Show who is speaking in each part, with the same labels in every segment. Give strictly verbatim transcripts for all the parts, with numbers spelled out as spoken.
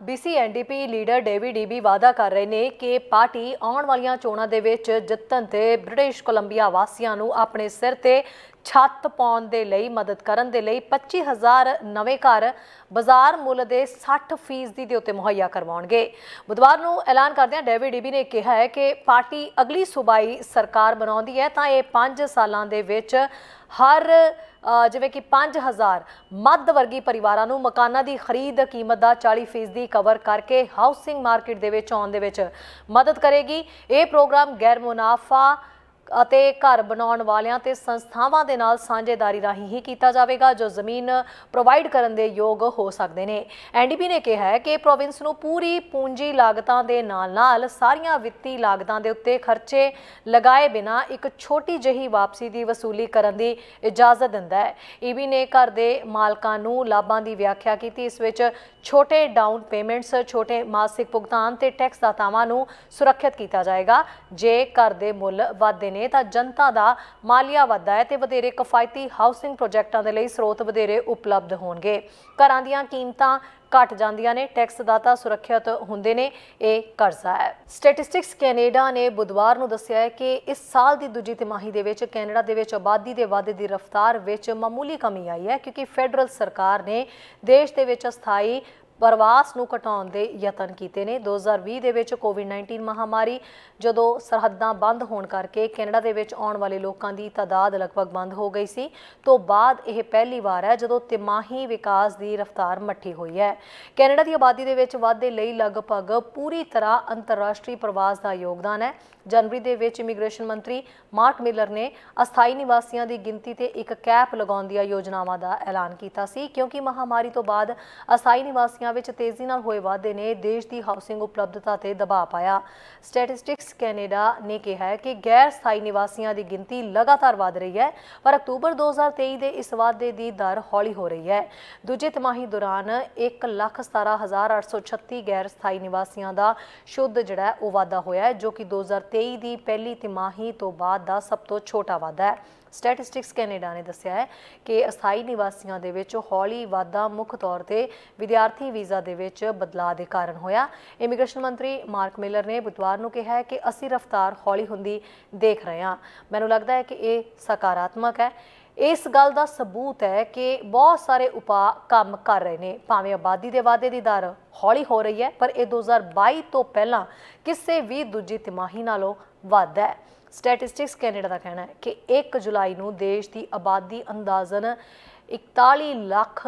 Speaker 1: BC N D P leader David Eby ਵਾਅਦਾ ਕਰ ਰਹੇ ਨੇ ਕਿ ਪਾਰਟੀ ਆਉਣ ਵਾਲੀਆਂ ਚੋਣਾਂ ਦੇ ਵਿੱਚ ਜਿੱਤਣ ਤੇ ਬ੍ਰਿਟਿਸ਼ ਕੋਲੰਬੀਆ ਵਾਸੀਆਂ ਨੂੰ ਆਪਣੇ ਸਿਰ ਤੇ ਛੱਤ ਪਾਉਣ ਦੇ ਲਈ ਮਦਦ ਕਰਨ ਦੇ ਲਈ ਪੱਚੀ ਹਜ਼ਾਰ ਨਵੇਂ ਘਰ ਬਾਜ਼ਾਰ ਮੁੱਲ ਦੇ ਸੱਠ ਫੀਸਦੀ ਦੇ ਉੱਤੇ ਮੁਹੱਈਆ ਕਰਵਾਉਣਗੇ। ਬੁੱਧਵਾਰ ਨੂੰ ਐਲਾਨ ਕਰਦਿਆਂ ਡੇਵਿਡ ਈਬੀ ਨੇ ਕਿਹਾ ਹੈ ਕਿ ਪਾਰਟੀ ਅਗਲੀ ਸੂਬਾਈ ਸਰਕਾਰ ਬਣਾਉਂਦੀ ਹੈ ਤਾਂ ਇਹ ਪੰਜ ਸਾਲਾਂ ਦੇ ਵਿੱਚ ਹਰ ਜਿਵੇਂ ਕਿ ਪੰਜ ਹਜ਼ਾਰ ਮੱਧ ਵਰਗੀ ਪਰਿਵਾਰਾਂ ਨੂੰ ਮਕਾਨਾਂ ਦੀ ਖਰੀਦ ਕੀਮਤ ਦਾ ਚਾਲੀ ਫੀਸਦੀ ਕਵਰ ਕਰਕੇ ਹਾਊਸਿੰਗ ਮਾਰਕੀਟ ਦੇ ਵਿੱਚ ਆਉਣ ਦੇ ਵਿੱਚ ਮਦਦ ਕਰੇਗੀ। ਇਹ ਪ੍ਰੋਗਰਾਮ ਗੈਰ ਮੁਨਾਫਾ ਅਤੇ ਘਰ ਬਣਾਉਣ ਵਾਲਿਆਂ ਤੇ ਸੰਸਥਾਵਾਂ ਦੇ ਨਾਲ ਸਾਂਝੇਦਾਰੀ ਰਾਹੀਂ ਹੀ ਕੀਤਾ ਜਾਵੇਗਾ ਜੋ ਜ਼ਮੀਨ ਪ੍ਰੋਵਾਈਡ ਕਰਨ ਦੇ ਯੋਗ ਹੋ ਸਕਦੇ ਨੇ। ਐਨ ਡੀ ਪੀ ਨੇ ਕਿਹਾ ਹੈ ਕਿ ਪ੍ਰੋਵਿੰਸ ਨੂੰ ਪੂਰੀ ਪੂੰਜੀ ਲਾਗਤਾਂ ਦੇ ਨਾਲ ਨਾਲ ਸਾਰੀਆਂ ਵਿੱਤੀ ਲਾਗਤਾਂ ਦੇ ਉੱਤੇ ਖਰਚੇ ਲਗਾਏ ਬਿਨਾਂ ਇੱਕ ਛੋਟੀ ਜਿਹੀ ਵਾਪਸੀ ਦੀ ਵਸੂਲੀ ਕਰਨ ਦੀ ਇਜਾਜ਼ਤ ਦਿੰਦਾ ਹੈ। ਈਬੀ ਨੇ ਘਰ ਦੇ ਮਾਲਕਾਂ ਨੂੰ ਲਾਭਾਂ ਦੀ ਵਿਆਖਿਆ ਕੀਤੀ। ਇਸ ਵਿੱਚ ਛੋਟੇ ਡਾਊਨ ਪੇਮੈਂਟਸ, ਛੋਟੇ ਮਾਸਿਕ ਭੁਗਤਾਨ ਤੇ ਟੈਕਸ ਦਾਤਾਵਾਂ ਨੂੰ ਸੁਰੱਖਿਅਤ ਕੀਤਾ ਜਾਏਗਾ। ਜੇ ਘਰ ਦੇ ਮੁੱਲ ਵੱਧਦੇ ਨੇ ਤਾਂ ਜਨਤਾ ਦਾ ਮਾਲੀਆ ਵੱਧਦਾ ਹੈ ਤੇ ਵਧੇਰੇ ਕਿਫਾਇਤੀ ਹਾਊਸਿੰਗ ਪ੍ਰੋਜੈਕਟਾਂ ਦੇ ਲਈ ਸਰੋਤ ਵਧੇਰੇ ਉਪਲਬਧ ਹੋਣਗੇ। ਘਰਾਂ ਦੀਆਂ ਕੀਮਤਾਂ ਘਟ ਜਾਂਦੀਆਂ ਨੇ, ਟੈਕਸ ਦਾਤਾ ਸੁਰੱਖਿਅਤ ਹੁੰਦੇ ਨੇ। ਇਹ ਕਰਜ਼ਾ ਹੈ। ਸਟੈਟਿਸਟਿਕਸ ਕੈਨੇਡਾ ਨੇ ਬੁੱਧਵਾਰ ਨੂੰ ਦੱਸਿਆ ਹੈ ਕਿ ਇਸ ਸਾਲ ਦੀ ਦੂਜੀ ਤਿਮਾਹੀ ਦੇ ਵਿੱਚ ਕੈਨੇਡਾ ਦੇ ਵਿੱਚ ਆਬਾਦੀ ਦੇ ਵਾਧੇ ਦੀ ਰਫ਼ਤਾਰ ਵਿੱਚ ਮਾਮੂਲੀ ਕਮੀ ਆਈ ਹੈ ਕਿਉਂਕਿ ਫੈਡਰਲ ਸਰਕਾਰ ਨੇ ਦੇਸ਼ ਦੇ ਵਿੱਚ ਅਸਥਾਈ ਪ੍ਰਵਾਸ ਨੂੰ ਘਟਾਉਣ ਦੇ ਯਤਨ ਕੀਤੇ ਨੇ। ਦੋ ਹਜ਼ਾਰ ਵੀਹ ਦੇ ਵਿੱਚ ਕੋਵਿਡ ਨਾਈਨਟੀ ਮਹਾਮਾਰੀ ਜਦੋਂ ਸਰਹੱਦਾਂ ਬੰਦ ਹੋਣ ਕਰਕੇ ਕੈਨੇਡਾ ਦੇ ਵਿੱਚ ਆਉਣ ਵਾਲੇ ਲੋਕਾਂ ਦੀ ਤਾਦਾਦ ਲਗਭਗ ਬੰਦ ਹੋ ਗਈ ਸੀ ਤੋਂ ਬਾਅਦ ਇਹ ਪਹਿਲੀ ਵਾਰ ਹੈ ਜਦੋਂ ਤਿਮਾਹੀ ਵਿਕਾਸ ਦੀ ਰਫ਼ਤਾਰ ਮੱਠੀ ਹੋਈ ਹੈ। ਕੈਨੇਡਾ ਦੀ ਆਬਾਦੀ ਦੇ ਵਿੱਚ ਵਾਧੇ ਲਈ ਲਗਭਗ ਪੂਰੀ ਤਰ੍ਹਾਂ ਅੰਤਰਰਾਸ਼ਟਰੀ ਪ੍ਰਵਾਸ ਦਾ ਯੋਗਦਾਨ ਹੈ। ਜਨਵਰੀ ਦੇ ਵਿੱਚ ਇਮੀਗ੍ਰੇਸ਼ਨ ਮੰਤਰੀ ਮਾਰਕ ਮਿਲਰ ਨੇ ਅਸਥਾਈ ਨਿਵਾਸੀਆਂ ਦੀ ਗਿਣਤੀ ਤੇ ਇੱਕ ਕੈਪ ਲਗਾਉਣ ਦੀਆਂ ਯੋਜਨਾਵਾਂ ਦਾ ਐਲਾਨ ਕੀਤਾ ਸੀ ਕਿਉਂਕਿ ਮਹਾਮਾਰੀ ਤੋਂ ਬਾਅਦ ਅਸਥਾਈ ਨਿਵਾਸੀਆਂ ਵਿੱਚ ਤੇਜ਼ੀ ਨਾਲ ਹੋਏ ਵਾਧੇ ਨੇ ਦੇਸ਼ ਦੀ ਹਾਊਸਿੰਗ ਉਪਲਬਧਤਾ ਤੇ ਦਬਾਅ ਪਾਇਆ। ਸਟੈਟਿਸਟਿਕਸ ਕੈਨੇਡਾ ਨੇ ਕਿਹਾ ਹੈ ਕਿ ਗੈਰ ਸਥਾਈ ਨਿਵਾਸੀਆਂ ਦੀ ਗਿਣਤੀ ਲਗਾਤਾਰ ਵਧ ਰਹੀ ਹੈ ਪਰ ਅਕਤੂਬਰ ਦੋ ਹਜ਼ਾਰ ਤੇਈ ਦੇ ਇਸ ਵਾਧੇ ਦੀ ਦਰ ਹੌਲੀ ਹੋ ਰਹੀ ਹੈ। ਦੂਜੇ ਤਿਮਾਹੀ ਦੌਰਾਨ ਇੱਕ ਲੱਖ ਸਤਾਰਾਂ ਹਜ਼ਾਰ ਅੱਠ ਸੌ ਛੱਤੀ ਗੈਰ ਸਥਾਈ ਨਿਵਾਸੀਆਂ ਦਾ ਸ਼ੁੱਧ ਜਿਹੜਾ ਉਹ ਵਾਧਾ ਹੋਇਆ ਹੈ ਜੋ ਕਿ ਦੋ ਹਜ਼ਾਰ ਤੇਈ ਦੀ ਪਹਿਲੀ ਤਿਮਾਹੀ ਤੋਂ ਬਾਅਦ ਦਾ ਸਭ ਤੋਂ ਛੋਟਾ ਵਾਧਾ ਹੈ। ਸਟੈਟਿਸਟਿਕਸ ਕੈਨੇਡਾ ਨੇ ਦੱਸਿਆ ਹੈ ਕਿ ਅਸਥਾਈ ਨਿਵਾਸੀਆਂ ਦੇ ਵਿੱਚ ਹੌਲੀ ਵਾਧਾ ਮੁੱਖ ਤੌਰ ਤੇ ਵਿਦਿਆਰਥੀ ਵੀਜ਼ਾ ਦੇ ਵਿੱਚ ਬਦਲਾਅ ਦੇ ਕਾਰਨ ਹੋਇਆ। ਇਮੀਗ੍ਰੇਸ਼ਨ ਮੰਤਰੀ ਮਾਰਕ ਮਿਲਰ ਨੇ ਬੁੱਧਵਾਰ ਨੂੰ ਕਿਹਾ ਹੈ ਕਿ ਅਸੀਂ ਰਫ਼ਤਾਰ ਹੌਲੀ ਹੁੰਦੀ ਦੇਖ ਰਹੇ ਹਾਂ। ਮੈਨੂੰ ਲੱਗਦਾ ਹੈ ਕਿ ਇਹ ਸਕਾਰਾਤਮਕ ਹੈ। ਇਸ ਗੱਲ ਦਾ ਸਬੂਤ ਹੈ ਕਿ ਬਹੁਤ ਸਾਰੇ ਉਪਾਅ ਕੰਮ ਕਰ ਰਹੇ ਨੇ। ਭਾਵੇਂ ਆਬਾਦੀ ਦੇ ਵਾਧੇ ਦੀ ਦਰ ਹੌਲੀ ਹੋ ਰਹੀ ਹੈ ਪਰ ਇਹ ਦੋ ਹਜ਼ਾਰ ਬਾਈ ਤੋਂ ਪਹਿਲਾਂ ਕਿਸੇ ਵੀ ਦੂਜੀ ਤਿਮਾਹੀ ਨਾਲੋਂ ਵੱਧ ਹੈ। ਸਟੈਟਿਸਟਿਕਸ ਕੈਨੇਡਾ ਦਾ ਕਹਿਣਾ ਹੈ ਕਿ ਇੱਕ ਜੁਲਾਈ ਨੂੰ ਦੇਸ਼ ਦੀ ਆਬਾਦੀ ਅੰਦਾਜ਼ਨ ਇਕਤਾਲੀ ਲੱਖ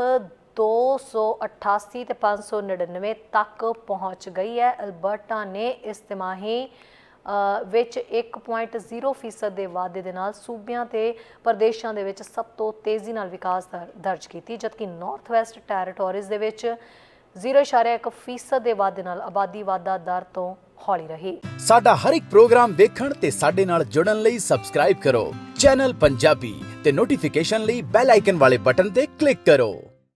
Speaker 1: ਦੋ ਸੌ ਅਠਾਸੀ ਤੇ ਪੰਜ ਸੌ ਨੜਿਨਵੇਂ ਤੱਕ ਪਹੁੰਚ ਗਈ ਹੈ। ਅਲਬਰਟਾ ਨੇ ਇਸ ਤਿਮਾਹੀ ਵਿੱਚ ਇੱਕ ਪੁਆਇੰਟ ਜ਼ੀਰੋ ਫੀਸਦ ਦੇ ਵਾਧੇ ਦੇ ਨਾਲ ਸੂਬਿਆਂ ਤੇ ਪ੍ਰਦੇਸ਼ਾਂ ਦੇ ਵਿੱਚ ਸਭ ਤੋਂ ਤੇਜ਼ੀ ਨਾਲ ਵਿਕਾਸ ਦਰ ਦਰਜ ਕੀਤੀ ਜਦਕਿ ਨਾਰਥ ਵੈਸਟ ਟੈਰੀਟੋਰੀਜ਼ ਦੇ ਵਿੱਚ ਜ਼ੀਰੋ ਇਸ਼ਾਰਿਆ ਇੱਕ ਫੀਸਦ ਦੇ ਵਾਧੇ ਨਾਲ ਆਬਾਦੀ ਵਾਧਾ ਦਰ ਤੋਂ ਹੌਲੀ ਰਹੀ।
Speaker 2: ਸਾਡਾ ਹਰ ਇੱਕ ਪ੍ਰੋਗਰਾਮ ਵੇਖਣ ਤੇ ਸਾਡੇ ਨਾਲ ਜੁੜਨ ਲਈ ਸਬਸਕ੍ਰਾਈਬ ਕਰੋ ਚੈਨਲ ਪੰਜਾਬੀ ਤੇ ਨੋਟੀਫਿਕੇਸ਼ਨ ਲਈ ਬੈਲ ਆਈਕਨ ਵਾਲੇ ਬਟਨ ਤੇ ਕਲਿੱਕ ਕਰੋ।